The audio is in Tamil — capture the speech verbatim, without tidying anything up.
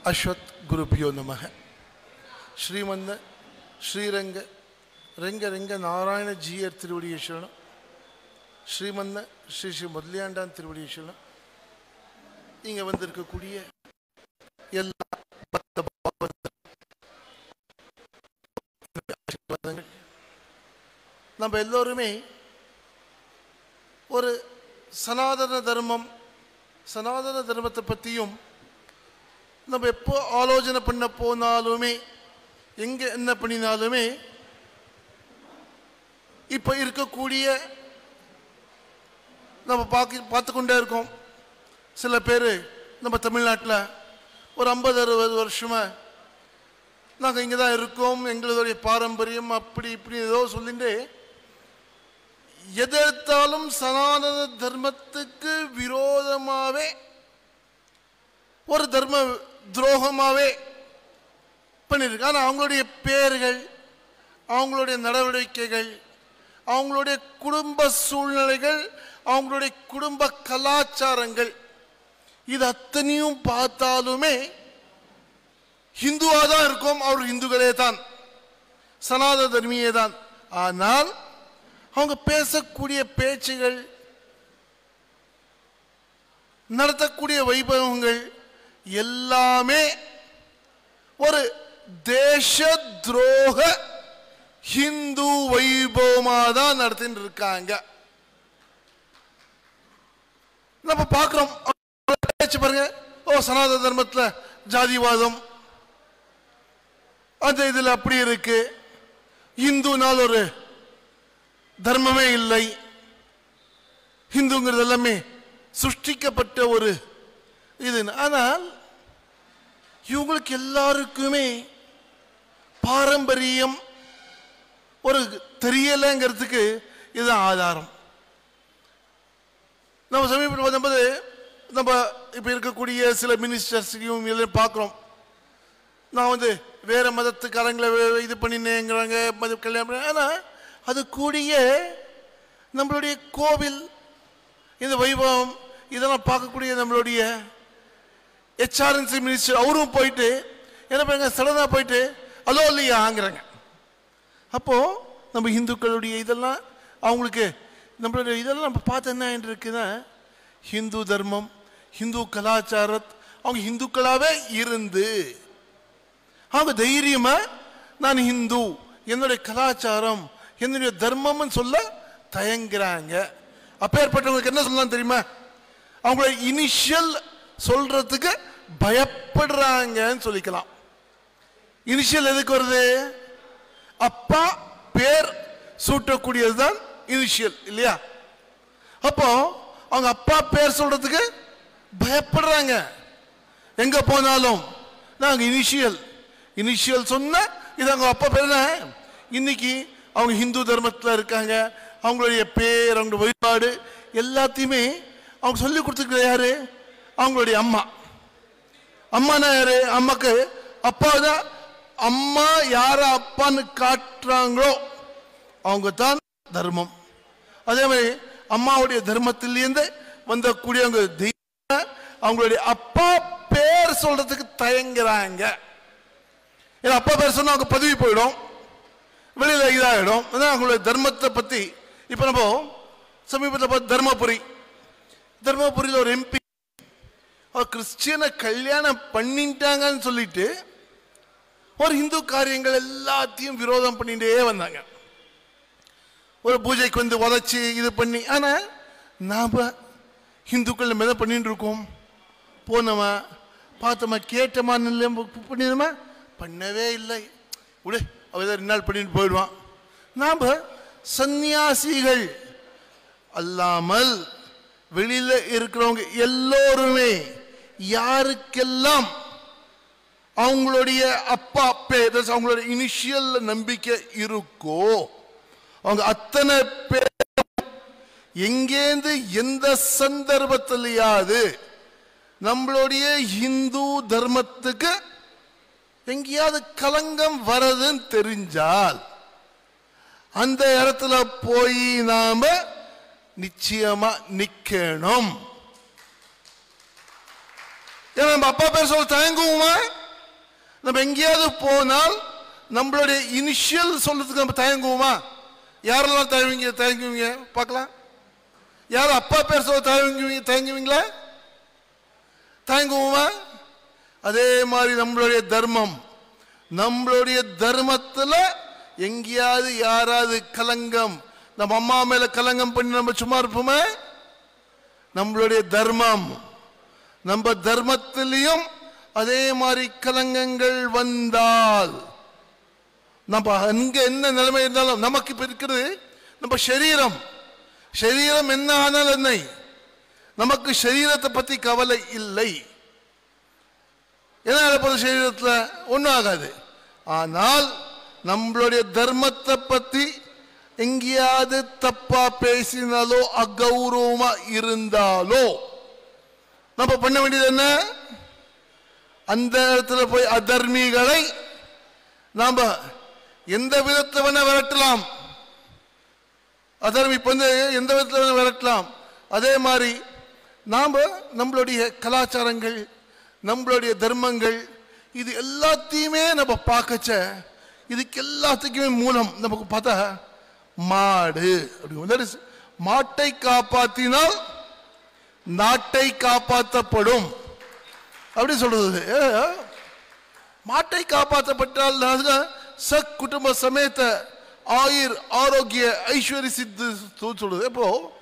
அஸ்வத் குருபியோ நமக. ஸ்ரீமந்த ஸ்ரீரங்க ரெங்க ரெங்க நாராயண ஜீயர் திருவடியை சரணம். ஸ்ரீமந்த ஸ்ரீ ஸ்ரீ முதலியாண்டான் திருவடியை சரணம். இங்கே வந்திருக்கக்கூடிய எல்லா நம்ம எல்லோருமே ஒரு சனாதன தர்மம் சனாதன தர்மத்தை பற்றியும் நம்ம எப்போ ஆலோசனை பண்ண போனாலுமே எங்கே என்ன பண்ணினாலுமே இப்போ இருக்கக்கூடிய நம்ம பார்க்க பார்த்து கொண்டே இருக்கோம். சில பேர் நம்ம தமிழ்நாட்டில் ஒரு ஐம்பது அறுபது வருஷமாக நாங்கள் இங்கே தான் இருக்கோம், எங்களுடைய பாரம்பரியம் அப்படி இப்படி ஏதோ சொல்லிட்டு எதிர்த்தாலும் சனாதன தர்மத்துக்கு விரோதமாகவே ஒரு தர்ம துரோகமாகவே பண்ணியிருக்கு. ஆனால் அவங்களுடைய பேர்கள், அவங்களுடைய நடவடிக்கைகள், அவங்களுடைய குடும்ப சூழ்நிலைகள், அவங்களுடைய குடும்ப கலாச்சாரங்கள் இது அத்தனையும் பார்த்தாலுமே ஹிந்துவாக தான் இருக்கும். அவர் இந்துக்களே தான், சனாதன தர்மியே தான். ஆனால் அவங்க பேசக்கூடிய பேச்சுகள், நடத்தக்கூடிய வைபவங்கள் எல்லாமே ஒரு தேச துரோக ஹிந்து வைபவமாக தான் நடத்திட்டு இருக்காங்க. நம்ம பார்க்கிறோம் பேச்சு பாருங்க. ஓ, சனாதன தர்மத்தில் ஜாதிவாதம் அந்த இதில் அப்படி இருக்கு, இந்துனால் ஒரு தர்மமே இல்லை, ஹிந்துங்கிறது எல்லாமே சிருஷ்டிக்கப்பட்ட ஒரு இது. ஆனால் இவங்களுக்கு எல்லாருக்குமே பாரம்பரியம் ஒரு தெரியலைங்கிறதுக்கு இதுதான் ஆதாரம். நம்ம சமீபத்தில் வரும்போது நம்ம இப்போ இருக்கக்கூடிய சில மினிஸ்டர்ஸையும் எல்லாம் பார்க்குறோம். நான் வந்து வேறு மதத்துக்காரங்களை இது பண்ணினேங்கிறாங்க, மத கல்யாணம். ஆனால் அது கூடிய நம்மளுடைய கோவில் இந்த வைபவம் இதெல்லாம் பார்க்கக்கூடிய நம்மளுடைய ஹெச்ஆர்என்சி மினிஸ்டர் அவரும் போயிட்டு என்ன பண்ணுங்க, சடனாக போயிட்டு அதோ இல்லையாங்கிறாங்க. அப்போது நம்ம இந்துக்களுடைய இதெல்லாம் அவங்களுக்கு நம்மளுடைய இதெல்லாம் நம்ம பார்த்து என்ன இருக்குன்னா, ஹிந்து தர்மம் ஹிந்து கலாச்சாரத் அவங்க ஹிந்துக்களாகவே இருந்து அவங்க தைரியமாக நான் ஹிந்து, என்னுடைய கலாச்சாரம் என்னுடைய தர்மம்னு சொல்ல தயங்குறாங்க. அப்பேற்பட்டவங்களுக்கு என்ன சொல்லலாம் தெரியுமா? அவங்கள இனிஷியல் சொல்றதுக்கு பயப்படுறாங்கன்னு சொல்லிக்கலாம். இனிஷியல் எதுக்கு வருது? அப்பா பேர் சூட்டக்கூடியது தான் இனிஷியல் இல்லையா? அப்போ அவங்க அப்பா பேர் சொல்றதுக்கு பயப்படுறாங்க. எங்க போனாலும் நாங்க இனிஷியல் இனிஷியல் சொன்ன இது அவங்க அப்பா பேர். இன்னைக்கு அவங்க ஹிந்து தர்மத்தில் இருக்காங்க. அவங்களுடைய பேர், அவங்களுடைய வழிபாடு எல்லாத்தையுமே அவங்க சொல்லி கொடுத்துருக்க யாரு? அவங்களுடைய அம்மா. அம்மானா யாரு? அம்மாக்கு அப்பா தான். அம்மா யார அப்பான்னு காட்டுறாங்களோ அவங்க தான் தர்மம். அதே மாதிரி அம்மாவுடைய தர்மத்திலேருந்து வந்தக்கூடியவங்க தெய்வம் அவங்களுடைய அப்பா பேர் சொல்றதுக்கு தயங்குறாங்க. ஏன்னா அப்பா பேர் சொன்னா அவங்க பதவி போயிடும், வெளியில இதாகிடும். அதான் அவங்களுடைய தர்மத்தை பத்தி. இப்ப நம்ம சமீபத்தில் பார்த்து தர்மபுரி தர்மபுரியில் ஒரு எம்பி அவர் கிறிஸ்டியனை கல்யாணம் பண்ணிட்டாங்கன்னு சொல்லிட்டு ஒரு இந்து காரியங்கள் எல்லாத்தையும் விரோதம் பண்ணிட்டே வந்தாங்க. ஒரு பூஜைக்கு வந்து உதச்சி இது பண்ணி. ஆனால் நாம் ஹிந்துக்கள் நம்ம எதை பண்ணிட்டு இருக்கோம்? போனோமா, பார்த்தோமா, கேட்டோமா, பண்ணிடுமா? பண்ணவே இல்லை. விடு, அவ ரெண்டு நாள் பண்ணிட்டு போயிடுவான். நாம் சந்நியாசிகள் அல்லாமல் வெளியில இருக்கிறவங்க எல்லோருமே யாருக்கெல்லாம் அவங்களுடைய அப்பா பேர் அவங்களுடைய இனிஷியல் நம்பிக்கை இருக்கோ அவங்க அத்தனை பேர் எங்கேந்து எந்த சந்தர்ப்பத்திலேயாவது நம்மளுடைய இந்து தர்மத்துக்கு எங்கேயாவது கலங்கம் வரதுன்னு தெரிஞ்சால் அந்த இடத்துல போய் நாம நிச்சயமா நிக்கணும். ஏன்னா நம்ம அப்பா பேர் சொல்ல தயங்குவோமா? நம்ம எங்கேயாவது போனால் நம்மளுடைய இனிஷியல் சொல்றதுக்கு நம்ம தயங்குவோமா? யாரெல்லாம் தயங்குவீங்க தயங்குவீங்க பார்க்கலாம். யாரும் அப்பா பேர் சொல்ல தயங்குவீங்க தயங்குவீங்களா? தயங்குவோமா? அதே மாதிரி நம்மளுடைய தர்மம், நம்மளுடைய தர்மத்துல எங்கேயாவது யாராவது கலங்கம், நம்ம அம்மா மேல கலங்கம் பண்ணி நம்ம சும்மா இருப்போமே? நம்மளுடைய தர்மம், நம்ம தர்மத்திலையும் அதே மாதிரி கலங்கங்கள் வந்தால் நம்ம அங்க என்ன நிலைமை இருந்தாலும், நமக்கு இப்ப இருக்கிறது நம்ம சரீரம், சரீரம் என்ன ஆனால் என்ன, நமக்கு சரீரத்தை பத்தி கவலை இல்லை. என்ன போது சரீரத்தில் ஒன்றும் ஆகாது. ஆனால் நம்மளுடைய தர்மத்தை பத்தி எங்கேயாவது தப்பா பேசினாலோ அகௌரவமா இருந்தாலோ நம்ம பண்ண வேண்டியது என்ன? அந்த இடத்துல போய் அதர்மிகளை நாம எந்த விதத்தில் வேணா விரட்டலாம். அதர்மி வந்து எந்த விதத்தில் வேணா விரட்டலாம். அதே மாதிரி நாம நம்மளுடைய கலாச்சாரங்கள், நம்மளுடைய தர்மங்கள், இது எல்லாத்தையுமே நம்ம பார்க்கச்ச இதுக்கு எல்லாத்துக்குமே மூலம் நமக்கு பார்த்தா மாடு. அப்படி மாட்டை காப்பாற்றினால் நாட்டை காப்பாற்றப்படும் அப்படி சொல்றது. மாட்டை காப்பாற்றப்பட்டால் சக் குடும்ப சமேத ஆயுர் ஆரோக்கிய ஐஸ்வர்ய சித்து சொல்றது. இப்போ